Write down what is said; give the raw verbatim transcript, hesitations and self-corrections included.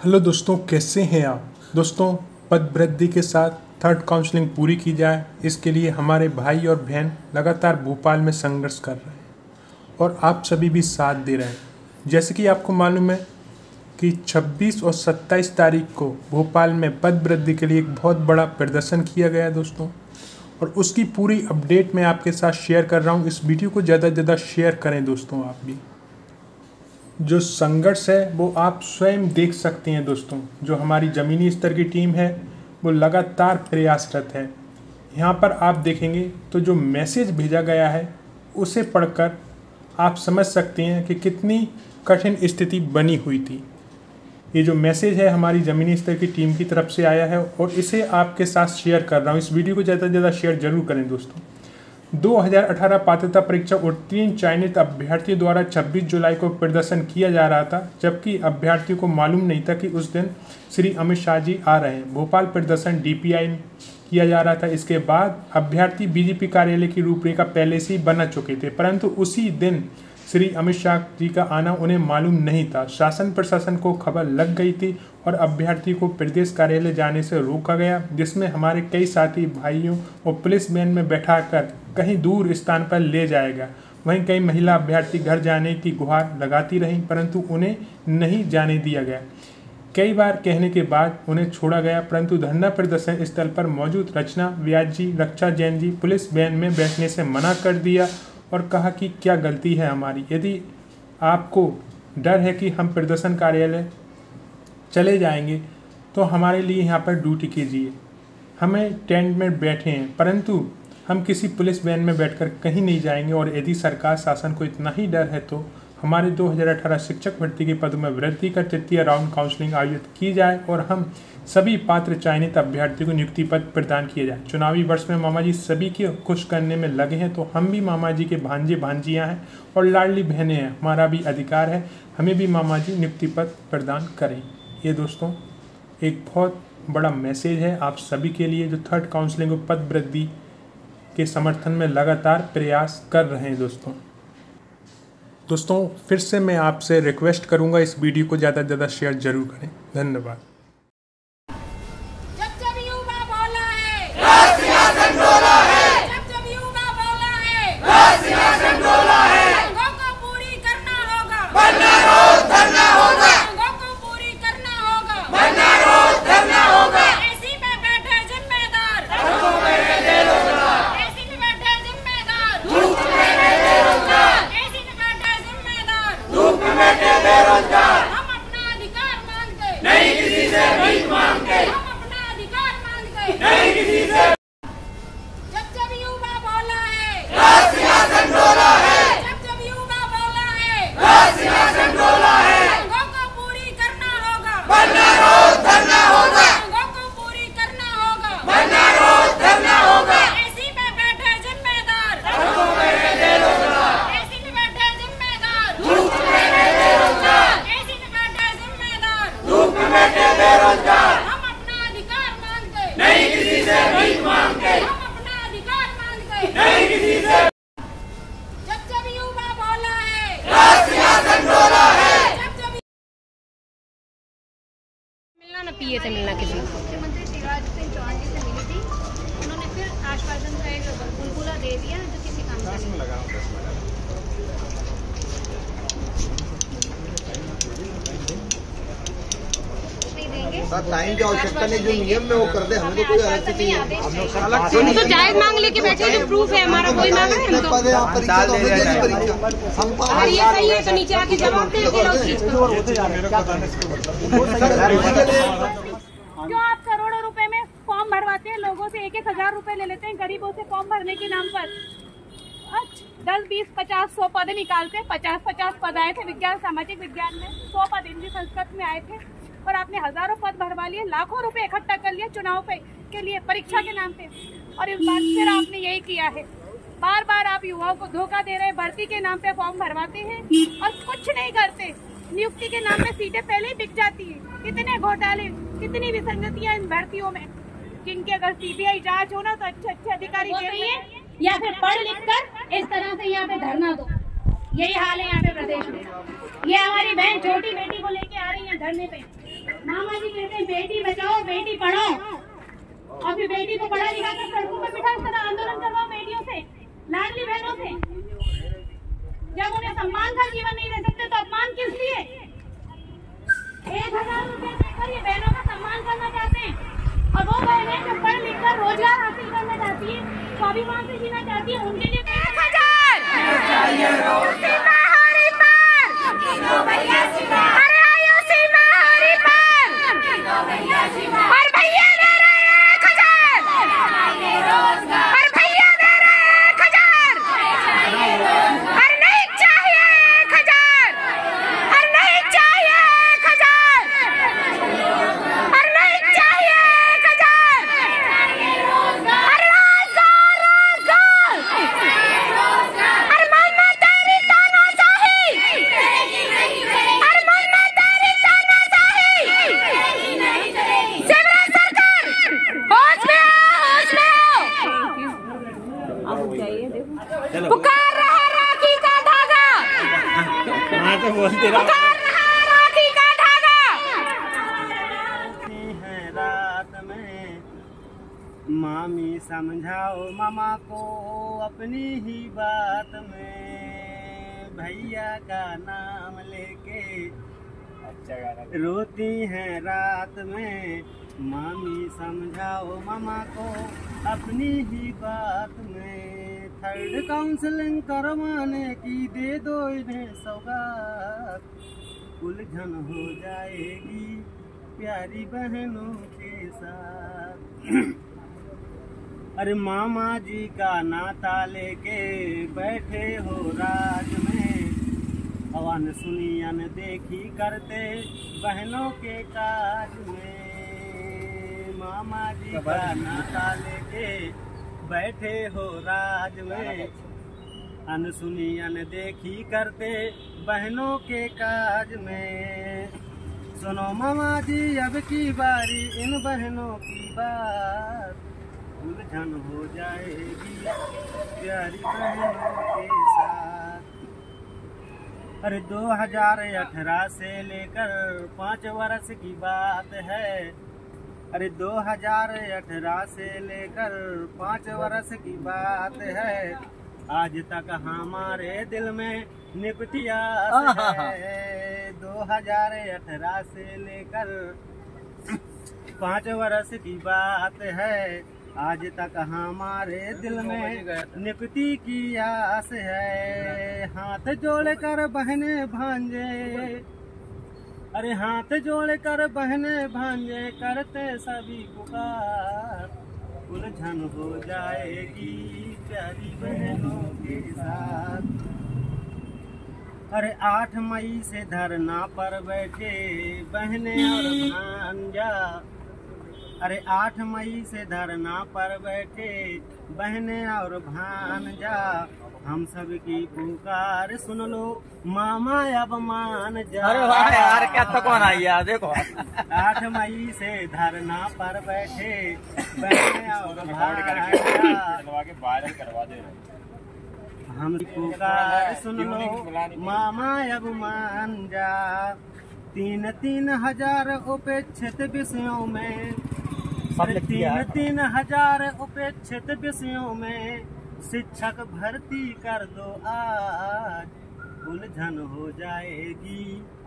Hello दोस्तों, कैसे हैं आप। दोस्तों, पद वृद्धि के साथ थर्ड काउंसलिंग पूरी की जाए, इसके लिए हमारे भाई और बहन लगातार भोपाल में संघर्ष कर रहे हैं और आप सभी भी साथ दे रहे हैं। जैसे कि आपको मालूम है कि छब्बीस और सत्ताईस तारीख को भोपाल में पद वृद्धि के लिए एक बहुत बड़ा प्रदर्शन किया गया है दोस्तों, और उसकी पूरी अपडेट मैं आपके साथ शेयर कर रहा हूँ। इस वीडियो को ज़्यादा से ज़्यादा शेयर करें दोस्तों। आप भी जो संघर्ष है वो आप स्वयं देख सकते हैं दोस्तों। जो हमारी ज़मीनी स्तर की टीम है वो लगातार प्रयासरत है। यहाँ पर आप देखेंगे तो जो मैसेज भेजा गया है उसे पढ़कर आप समझ सकते हैं कि कितनी कठिन स्थिति बनी हुई थी। ये जो मैसेज है हमारी ज़मीनी स्तर की टीम की तरफ से आया है और इसे आपके साथ शेयर कर रहा हूँ। इस वीडियो को ज़्यादा से ज़्यादा शेयर जरूर करें दोस्तों। दो हज़ार अठारह पात्रता परीक्षा उत्तीर्ण चयनित अभ्यर्थियों द्वारा छब्बीस जुलाई को प्रदर्शन किया जा रहा था, जबकि अभ्यर्थियों को मालूम नहीं था कि उस दिन श्री अमित शाह जी आ रहे हैं। भोपाल प्रदर्शन डीपीआई में किया जा रहा था। इसके बाद अभ्यर्थी बीजेपी कार्यालय की रूपरेखा पहले से ही बना चुके थे, परंतु उसी दिन श्री अमित शाह जी का आना उन्हें मालूम नहीं था। शासन प्रशासन को खबर लग गई थी और अभ्यर्थी को प्रदेश कार्यालय जाने से रोका गया, जिसमें हमारे कई साथी भाइयों और पुलिस वैन में बैठाकर कहीं दूर स्थान पर ले जाएगा। वहीं कई महिला अभ्यर्थी घर जाने की गुहार लगाती रहीं, परंतु उन्हें नहीं जाने दिया गया। कई बार कहने के बाद उन्हें छोड़ा गया, परंतु धरना प्रदर्शन स्थल पर मौजूद रचना व्यास जी, रक्षा जैन जी पुलिस वैन में बैठने से मना कर दिया और कहा कि क्या गलती है हमारी। यदि आपको डर है कि हम प्रदर्शन कार्यालय चले जाएंगे तो हमारे लिए यहाँ पर ड्यूटी कीजिए। हमें टेंट में बैठे हैं, परंतु हम किसी पुलिस वैन में बैठकर कहीं नहीं जाएंगे। और यदि सरकार शासन को इतना ही डर है तो हमारे दो हज़ार अठारह शिक्षक भर्ती के पदों में वृद्धि कर तृतीय राउंड काउंसलिंग आयोजित की जाए और हम सभी पात्र चयनित अभ्यर्थियों को नियुक्ति पद प्रदान किए जाए। चुनावी वर्ष में मामा जी सभी के खुश करने में लगे हैं, तो हम भी मामा जी के भांजे भांजियाँ हैं और लाडली बहनें हैं। हमारा भी अधिकार है, हमें भी मामा जी नियुक्ति पद प्रदान करें। ये दोस्तों एक बहुत बड़ा मैसेज है आप सभी के लिए, जो थर्ड काउंसलिंग और पद वृद्धि के समर्थन में लगातार प्रयास कर रहे हैं दोस्तों। दोस्तों फिर से मैं आपसे रिक्वेस्ट करूंगा, इस वीडियो को ज़्यादा से ज़्यादा शेयर जरूर करें। धन्यवाद। हम अपना अधिकार मांगते नहीं किसी से भीख मांगते, हम अपना अधिकार मांगते नहीं किसी से। जब जब युवा बोला है राज सिंहासन डोला है, जब जब युवा बोला है राज सिंहासन डोला है। मांगों को पूरी करना होगा वरना रोज धरना होगा, मांगों को पूरी करना होगा वरना रोज धरना होगा। एसी में बैठे जिम्मेदार, सड़कों में है बेरोजगार, एसी में बैठे जिम्मेदार, धूप में है बेरोजगार, एसी में बैठे जिम्मेदार, धूप में बैठे बेरोजगार। हम अपना अधिकार मांगते नहीं किसी से भीख मांगते, हम अपना अधिकार मांगते नहीं किसी से। जब जब युवा बोला है राज सिंहासन डोला है, जब जब मिलना न पिए थे मिलना किसी मुख्यमंत्री शिवराज सिंह चौहान जी से मिली थी, उन्होंने फिर आश्वासन का एक बुलबुला दे दिया जो किसी काम का नहीं। टाइम की आवश्यकता नहीं, जो नियम में वो कर दे, हमें तो कोई अलग से चाहिए। हम तो जायज मांग लेके बैठे, जो प्रूफ है हमारा कोई मांग है हम तो। अगर ये सही है तो नीचे आके जवाब दे दे उस चीज को। क्यों आप करोड़ों रुपए में फॉर्म भरवाते हैं, लोगों से एक एक हजार रुपए ले लेते हैं गरीबों से फॉर्म भरने के नाम पर। अच्छा दस बीस पचास सौ पद निकालते, पचास पचास पद आए थे विज्ञान सामाजिक विज्ञान में, सौ पद हिंदी संस्कृत में आए थे और आपने हजारों पद भरवा लिए, लाखों रुपए इकट्ठा कर लिया चुनाव पे के लिए परीक्षा के नाम पे। और इस बार फिर आपने यही किया है, बार बार आप युवाओं को धोखा दे रहे हैं। भर्ती के नाम पे फॉर्म भरवाते हैं और कुछ नहीं करते। नियुक्ति के नाम पे सीटें पहले ही बिक जाती है। कितने घोटाले, कितनी विसंगतियां इन भर्तियों में, जिनकी अगर सीबीआई जांच हो ना तो अच्छे अच्छे अधिकारी जेल में या फिर पढ़ लिख कर इस तरह से यहाँ पे धरना दो। यही हाल है यहाँ पे प्रदेश में। ये हमारी बहन छोटी बेटी को लेके आ रही है धरने पे। मामा जी कहते हैं बेटी बचाओ बेटी पढ़ाओ, और फिर बेटी को पढ़ा लिखा कर सड़कों पर बिठा कर आंदोलन करवाओ बेटियों से, लाडली बहनों से। जब उन्हें सम्मान का जीवन नहीं दे सकते तो अपमान किस लिए? एक हजार रुपए देकर ये बहनों का सम्मान करना चाहते हैं, और वो बहनें जो पढ़ लिख कर रोजगार हासिल करना चाहती है, स्वाभिमान से जीना चाहती है, उनके लिए एक हजार पुकार रहा राखी का धागा, पुकार रहा राखी का धागा। है रात में मामी समझाओ मामा को अपनी ही बात में, भैया का नाम लेके रोती है रात में, मामी समझाओ मामा को अपनी ही बात में। थर्ड काउंसलिंग करवाने की दे दो इन्हें सौगात, उलझन हो जाएगी प्यारी बहनों के साथ। अरे मामा जी का नाता लेके बैठे हो राज में, अवन सुनी अन देखी करते बहनों के काज में। मामा जी का नाता लेके बैठे हो राज में, अनसुनी अनदेखी करते बहनों के काज में। सुनो मामा जी अब की बारी इन बहनों की बात, उलझन हो जाएगी प्यारी बहनों के साथ। अरे दो हजार अठारह से लेकर पाँच वर्ष की बात है, अरे दो हजार अठारह से लेकर पाँच वर्ष की बात है, आज तक हमारे दिल में निपटी आस है। दो हजार अठारह से लेकर पाँच वर्ष की बात है, आज तक हमारे दिल में निपटी की आस है। हाथ जोड़ कर बहने भांजे, अरे हाथ जोड़ कर बहने भांजे करते सभी पुकार, उलझन हो जाएगी प्यारी बहनों के साथ। अरे आठ मई से धरना पर बैठे बहने और भांजा, अरे आठ मई से धरना पर बैठे बहने और भांजा, हम सब की पुकार सुन लो मामा अब मान जा। अरे वाह यार क्या तो कौन आई यार देखो। आठ मई से धरना पर बैठे बहने और भाई, हम पुकार सुन लो मामा अब मान जा। तीन तीन हजार उपेक्षित विषयों में, तीन तीन हजार उपेक्षित विषयों में शिक्षक भर्ती कर दो आज, उलझन हो जाएगी